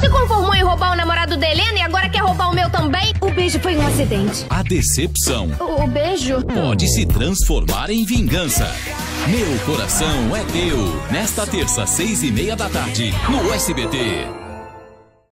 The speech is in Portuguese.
Se conformou em roubar o namorado da Helena e agora quer roubar o meu também? O beijo foi um acidente. A decepção O beijo? pode se transformar em vingança. Meu Coração é Teu. Nesta terça, 6:30 da tarde, no SBT.